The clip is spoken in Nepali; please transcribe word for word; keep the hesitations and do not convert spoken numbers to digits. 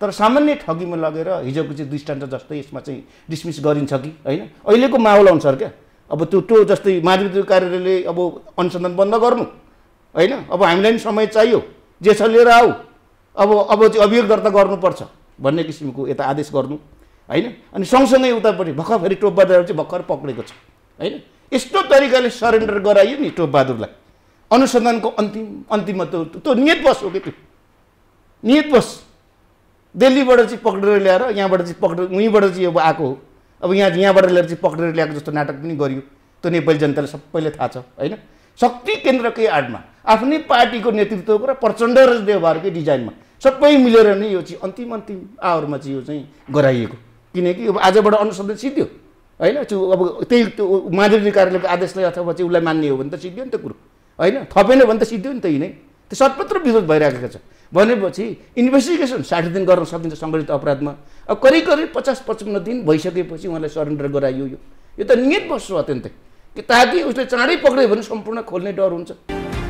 तर सामान्य ठगीमा लगेर हिजोको चाहिँ दृष्टान्त जस्तै यसमा चाहिँ डिसमिस गरिन्छ कि होइन अहिलेको माहौल अनुसार क्या अब त्यो त्यो जस्तै माध्यमिक कार्यालयले अब अनुसन्धान बन्द गर्नु होइन अब हामीलाई नि समय चाहियो जे छ लिएर आऊ अब अब चाहिँ अभियोग दर्ता गर्नुपर्छ भन्ने किसिमको यता आदेश गर्नु होइन अनि सँगसँगै उतापट्टि भर्खर फेरि टोपबहादुर चाहिँ भर्खर पक्रेको छ होइन यस्तो तरिकाले सरेन्डर गराइयो नि टोपबहादुरलाई अनुसन्धानको अन्तिम अन्तिममा त्यो त्यो नियत बस हो कि त्यो नियत बस दिल्लीबाट चाहिँ पक्रेर ल्याएर यहाँबाट चाहिँ पक्रेर उहीँबाट चाहिँ अब आएको हो अब यहाँ यहाँबाट ल्याएर चाहिँ पक्रेर ल्याएको जस्तो नाटक पनि गरियो त्यो नेपाली जनताले सबैले थाहा छ होइन शक्ति केन्द्रकै आडमा आफ्नै पार्टीको नेतृत्वको र प्रचण्ड र व्यवहारकै डिजाइनमा सबै मिलेर नै यो चाहिँ अन्तिम अन्तिम आवरमा चाहिँ यो चाहिँ गराइएको किनकि अब आजबाट अनुसन्धान सिद्धियो होइन त्यो अब त्यही त्यो माध्यमिक कार्यालयको आदेशलाई अथवा चाहिँ उसलाई मान्ने हो भने त सिद्धियो नि त कुरो होइन थपेन भने त सिद्धियो नि त यिनै त्यो सर्वत्र विरोध भइरहेको छ भनेपछि इन्भेस्टिगेसन साठी दिन गर्न सकिन्छ सङ्गठित अपराधमा अब करिब करिब पचास पचपन्न दिन भइसकेपछि उहाँलाई सरेन्डर गराइयो यो यो त नियत बस्छ अत्यन्तै कि ताकि उसले चाँडै पक्रियो भने सम्पूर्ण खोल्ने डर हुन्छ।